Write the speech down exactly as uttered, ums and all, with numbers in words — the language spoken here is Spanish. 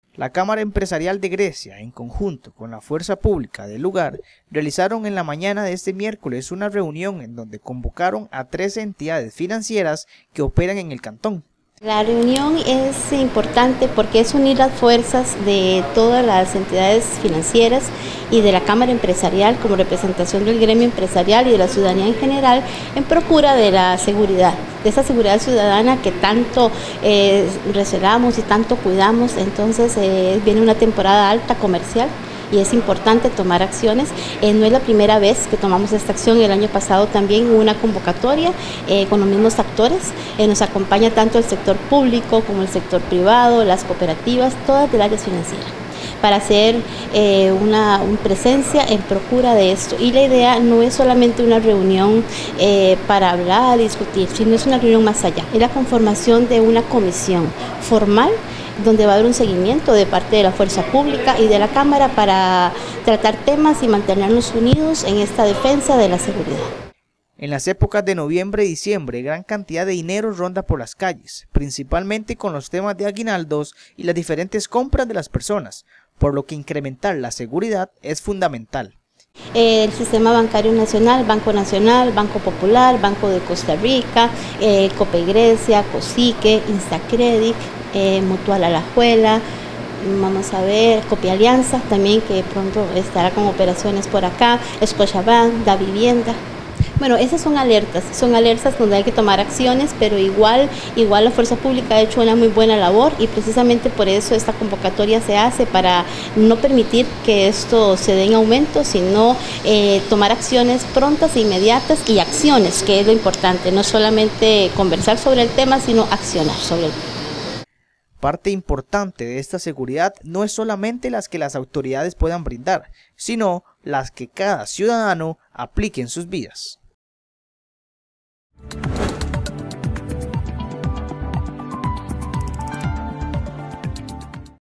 La Cámara Empresarial de Grecia, en conjunto con la Fuerza Pública del lugar, realizaron en la mañana de este miércoles una reunión en donde convocaron a trece entidades financieras que operan en el cantón. La reunión es importante porque es unir las fuerzas de todas las entidades financieras y de la Cámara Empresarial como representación del gremio empresarial y de la ciudadanía en general en procura de la seguridad, de esa seguridad ciudadana que tanto eh, recelamos y tanto cuidamos. Entonces eh, viene una temporada alta comercial y es importante tomar acciones. Eh, no es la primera vez que tomamos esta acción, el año pasado también hubo una convocatoria eh, con los mismos actores, eh, nos acompaña tanto el sector público como el sector privado, las cooperativas, todas del área financiera, para hacer eh, una, una presencia en procura de esto. Y la idea no es solamente una reunión eh, para hablar, discutir, sino es una reunión más allá, es la conformación de una comisión formal donde va a haber un seguimiento de parte de la fuerza pública y de la Cámara para tratar temas y mantenernos unidos en esta defensa de la seguridad. En las épocas de noviembre y diciembre, gran cantidad de dinero ronda por las calles, principalmente con los temas de aguinaldos y las diferentes compras de las personas, por lo que incrementar la seguridad es fundamental. El Sistema Bancario Nacional, Banco Nacional, Banco Popular, Banco de Costa Rica, eh, Cope Grecia, Cosique, Instacredit, eh, Mutual Alajuela, vamos a ver, Copia Alianza también, que pronto estará con operaciones por acá, Scotiabank, Da Vivienda. Bueno, esas son alertas, son alertas donde hay que tomar acciones, pero igual, igual la fuerza pública ha hecho una muy buena labor y precisamente por eso esta convocatoria se hace, para no permitir que esto se dé en aumento, sino eh, tomar acciones prontas e inmediatas y acciones, que es lo importante, no solamente conversar sobre el tema, sino accionar sobre el tema. Parte importante de esta seguridad no es solamente las que las autoridades puedan brindar, sino las que cada ciudadano aplique en sus vidas.